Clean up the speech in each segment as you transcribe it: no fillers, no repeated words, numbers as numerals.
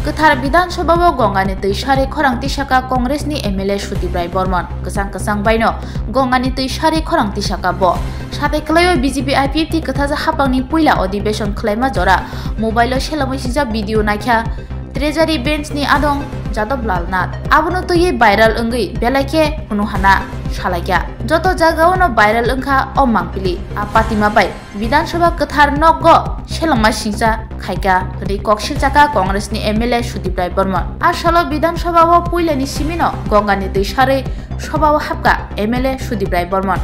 Kwthar Vidansabha Gangani Tuishari Khorang Tishaka Congress ni MLA Sudip Barman Kesang Baino Gangani Tuishari Khorang Tishaka Bo Sate Klayo BJP IPFT Kwthar Hapangni Puila ଅଧିবেশন Klaima Jora Mobile Shelamai Sija Video Naikha Treasury Bench ni Adong Jadab Lalnat Abono Tuye Viral Ungui Belake Hunuhana Shalakya Joto Jagaono Viral Ungka Omangpili Apatima Bai Vidansabha Kwthar Noggo Shelamai Sija Khaika Rikok Silchaka Congress ni MLA Sudip Barman Ashalo Vidansabha o Puilani Simino Gangani Tuishari Sabha Hapka MLA Sudip Barman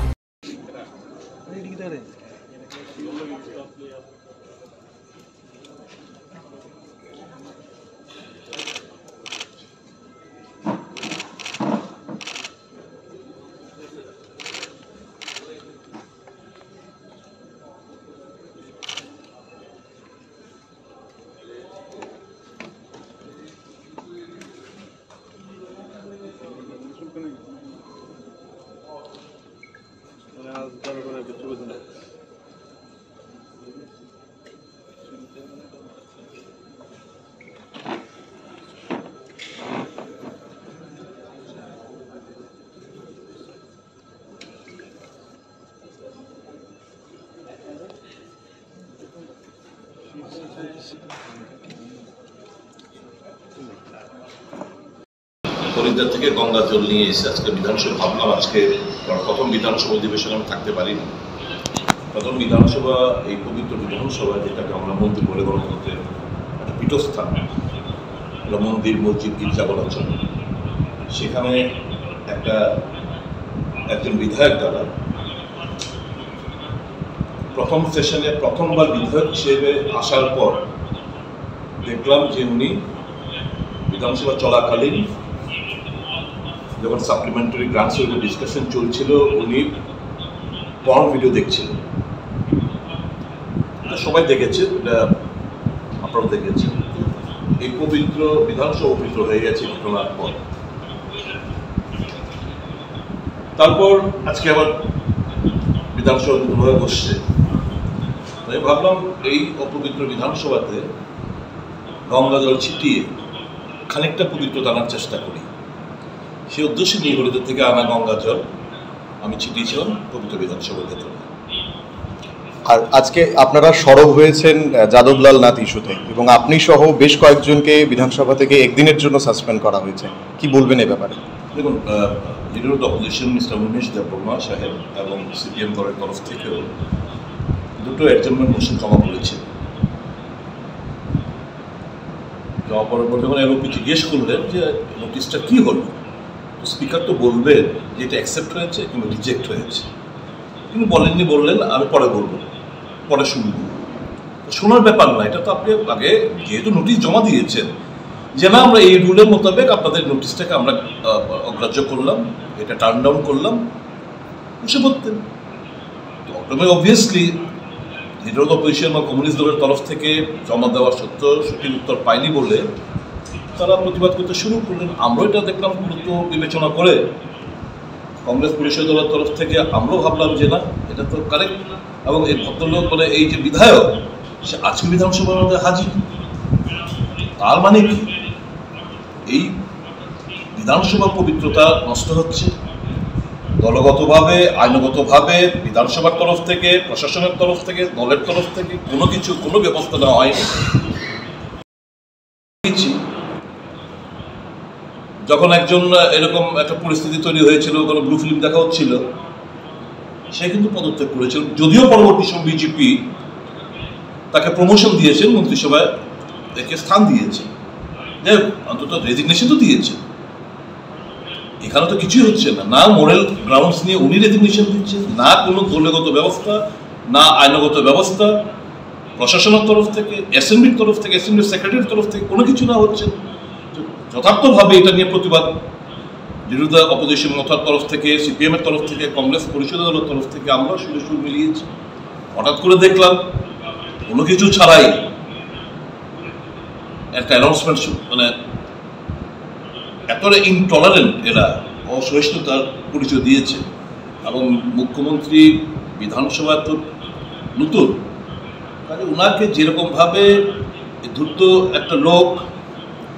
Haridwar থেকে গঙ্গা জল নিয়ে এসে আজকে বিধানসভা ভাবলাম আজকে প্রথম বিধানসভা অধিবেশনে আমি থাকতে পারিনি। প্রথম বিধানসভা এই পবিত্র বিধানসভা যেটাকে আমরা মন্দির বলে গণতন্ত্রের একটা পীঠস্থান, মন্দির মসজিদ গির্জা বলার জন্য, সেখানে একজন বিধায়ক দ্বারা প্রথম সেশনে প্রথমবার বিধায়ক হিসেবে আসার পর দেখলাম যে উনি বিধানসভা চলাকালীন যখন সাপ্লিমেন্টারি গ্রান্টসের উপর ডিসকাশন চলছিল উনি পর্ন ভিডিও দেখছিলেন। এটা সবাই দেখেছে, এটা আপনারা দেখেছেন। এই পবিত্র বিধানসভা পবিত্র হয়ে গেছে ঘটনার পর। তারপর আজকে আবার বিধানসভা নতুনভাবে বসছে, তাই ভাবলাম এই অপবিত্র বিধানসভাতে গঙ্গা জল ছিটিয়ে খানিকটা পবিত্রতা আনার চেষ্টা করি। সেই উদ্দেশ্যে নিয়ে হরিদ্বার থেকে আনা গঙ্গা জল আমি ছিটিয়েছিলাম পবিত্র বিধানসভার ভেতরে। আর আজকে আপনারা সরব হয়েছেন যাদবলাল নাথ ইস্যুতে এবং আপনি সহ বেশ কয়েকজনকে বিধানসভা থেকে একদিনের জন্য সাসপেন্ড করা হয়েছে, কি বলবেন এই ব্যাপারে? দেখুন, leader of the opposition mister Umesh Debbarma সাহেব এবং সিপিএম দলের তরফ থেকেও দুটো অ্যাডজার্নমেন্ট মোশন জমা করেছে। জমা পড়ার পর যখন এলওপি জিজ্ঞেস করলেন যে নোটিশটা কী হলো, তো স্পিকার তো বলবেন যে এটা অ্যাকসেপ্ট হয়েছে কিংবা রিজেক্ট হয়েছে, কিন্তু বলেননি। বললেন আমি পরে বলবো, পরে শুনবো। শোনার ব্যাপার না, এটা তো আপনি আগে যেহেতু নোটিশ জমা দিয়েছেন যে না আমরা এই রুলের মোতাবেক আপনাদের নোটিশটাকে আমরা অগ্রাহ্য করলাম, এটা টার্ন ডাউন করলাম, বসে পড়তেন। তো obviously leader of the opposition বা কমিউনিস্ট দলের তরফ থেকে জমা দেওয়া সত্ত্বেও সঠিক উত্তর পায়নি বলে তারা প্রতিবাদ করতে শুরু করলেন। আমরাও এটা দেখলাম গুরুত্ব বিবেচনা করে কংগ্রেস পরিষদ দলের তরফ থেকে আমরাও ভাবলাম যে না এটা তো কারেক্ট, এবং এই ভদ্রলোক মানে এই যে বিধায়ক সে আজকে বিধানসভার মধ্যে হাজির, তার মানে কি এই বিধানসভার পবিত্রতা নষ্ট হচ্ছে। দলগতভাবে আইনগতভাবে বিধানসভার তরফ থেকে, প্রশাসনের তরফ থেকে, দলের তরফ থেকে কোনো ব্যবস্থা নেওয়া হয়নি। যখন একজন এরকম একটা পরিস্থিতি তৈরি হয়েছিল, কোনো ব্লু ফিল্ম দেখা হচ্ছিল, সে কিন্তু পদত্যাগ করেছিল, যদিও পরবর্তী সময় বিজেপি তাকে প্রমোশন দিয়েছেন, মন্ত্রিসভায় তাকে স্থান দিয়েছে, যাই হোক অন্তত রেজিগনেশন তো দিয়েছে। এখানে তো কিছুই হচ্ছে না, না মোরাল গ্রাউন্ডস নিয়ে উনি রেজিগনেশন দিচ্ছেন, না কোনো দলগত ব্যবস্থা, না আইনগত ব্যবস্থা, প্রশাসনের তরফ থেকে, অ্যাসেম্বলির তরফ থেকে, অ্যাসেম্বলির সেক্রেটারির তরফ থেকে কোনো কিছু না হচ্ছে। যথার্থভাবে এটা নিয়ে প্রতিবাদ লিডার দ্য অপোজিশন মথার তরফ থেকে, সিপিএমের তরফ থেকে, কংগ্রেস পরিষদ দলের তরফ থেকে আমরা সুর মিলিয়েছি। হঠাৎ করে দেখলাম কোনো কিছু ছাড়াই একটা অ্যানাউন্সমেন্ট, মানে এতটা ইনটলারেন্ট এরা, অসহিষ্ণুতার পরিচয় দিয়েছে। এবং মুখ্যমন্ত্রী বিধানসভা তো নতুন, কাজে ওনাকে যেরকমভাবে ধূর্ত একটা লোক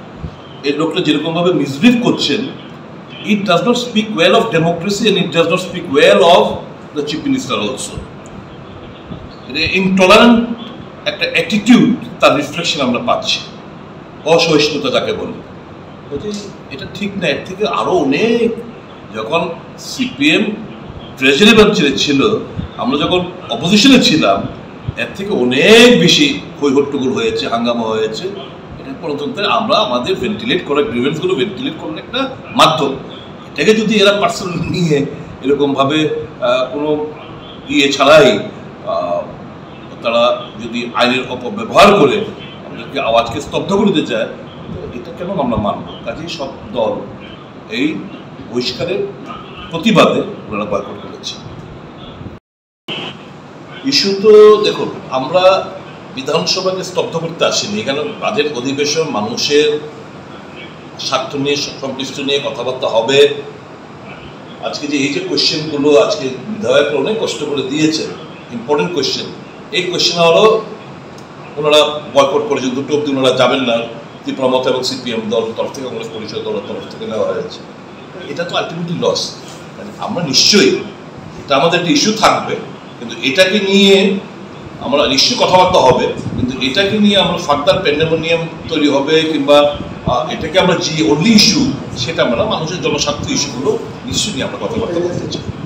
এই লোকটা যেরকমভাবে মিসবিহেভ করছেন, it does not speak well of democracy and it does not speak well of the chief minister also. Intolerant একটা অ্যাটিটিউড, তার রিফ্লেকশন আমরা পাচ্ছি, অসহিষ্ণুতা যাকে বলি। এটা ঠিক না, এর থেকে আরও অনেক। যখন সিপিএম ট্রেজারি বেঞ্চে ছিল, আমরা যখন অপোজিশনে ছিলাম, এর থেকে অনেক বেশি হইহট্টগোল হয়েছে, হাঙ্গামা হয়েছে। এটা গণতন্ত্রে আমরা আমাদের ভেন্টিলেট করা গ্রিভেন্সগুলো ভেন্টিলেট করার একটা মাধ্যম। এটাকে যদি এরা পার্সোনালি নিয়ে এরকমভাবে কোনো ছাড়াই তারা যদি আইনের অপব্যবহার করে আমাদেরকে আওয়াজকে স্তব্ধ করে দিতে চায়, এটা কেন আমরা মানব? কাজেই সব দল এই বহিষ্কারের প্রতিবাদে ওনারা বয়কট করেছে। ইস্যু তো দেখুন, আমরা বিধানসভাকে স্তব্ধ করতে আসিনি। এখানে বাজেট অধিবেশন, মানুষের স্বার্থ নিয়ে সংশ্লিষ্ট নিয়ে কথাবার্তা হবে। আজকে যে এই যে কোয়েশ্চেনগুলো আজকে বিধায়করা অনেক কষ্ট করে দিয়েছে, ইম্পর্টেন্ট কোয়েশ্চেন, এই কোয়েশ্চেন হলো ওনারা বয়কট করেছে, দুটো অব্দি ওনারা যাবেন না। ত্রিপুরামত এবং সিপিএম দল তরফ থেকে, কংগ্রেস পরিষদ দলের তরফ থেকে নেওয়া হয়েছে। এটা তো আলটিমেটলি লস। আমরা নিশ্চয়ই, এটা আমাদের একটা ইস্যু থাকবে, কিন্তু এটাকে নিয়ে আমরা নিশ্চয়ই কথাবার্তা হবে, কিন্তু এটাকে নিয়ে আমরা ফার্দার প্যান্ডেমোনিয়াম তৈরি হবে, কিংবা এটাকে আমরা যে অনলি ইস্যু সেটা আমরা মানুষের জনস্বার্থ ইস্যুগুলো নিশ্চয়ই নিয়ে আমরা কথাবার্তা বলতে চাই।